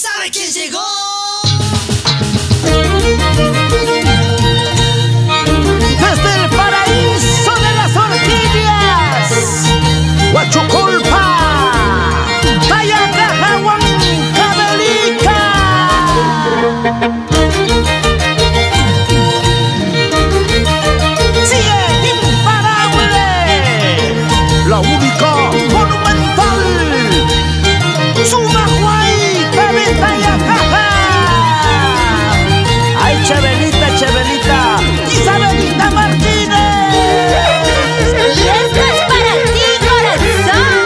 sabe quién llegó. Desde el paraíso de las orquídeas, Huachuculpa, Tayacaja, Huancavelica. Sigue imparable, la única monumental, Sumahuay, Tayacaja. Ay, Chabelita, Chabelita, Isabelita Martínez. Y esto es para ti, corazón.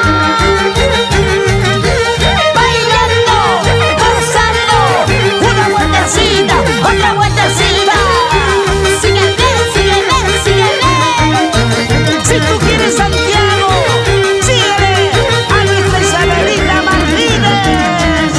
Bailando, gozando, una vueltecita, otra vueltecita. Sígueme, sígueme, sígueme. Si tú quieres Santiago, síguele a nuestra Isabelita Martínez.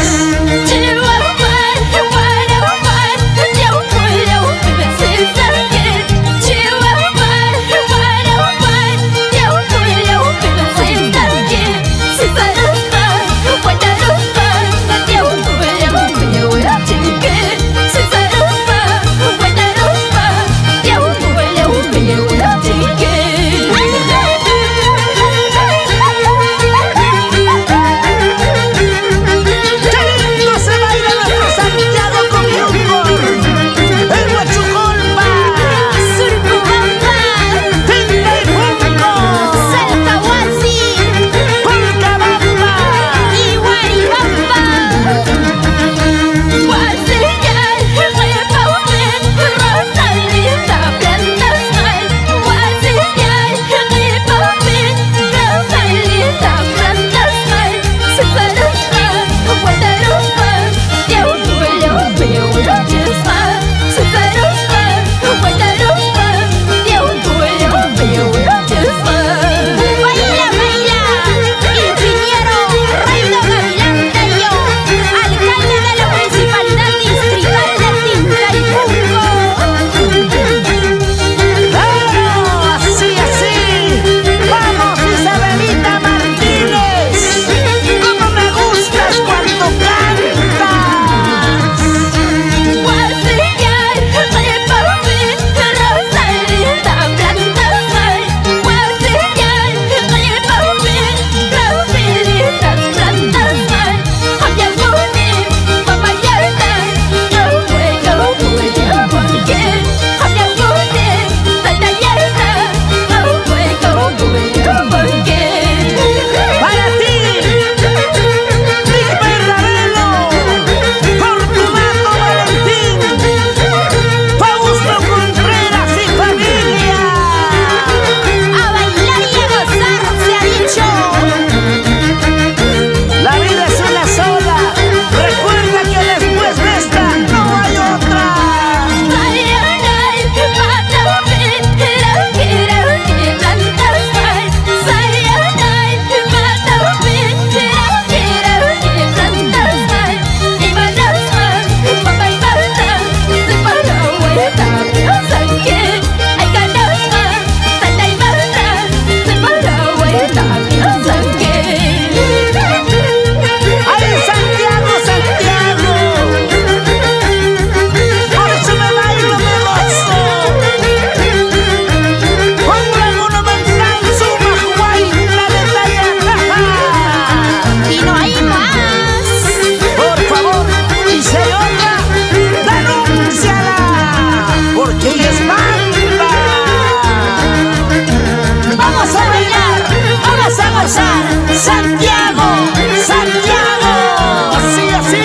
Santiago, Santiago, así, así.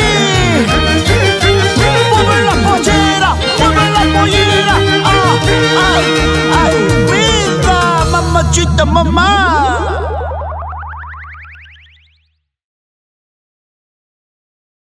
Mueve la pollera, mueve la pollera. Ay, ay, venga, mamachita, mamá.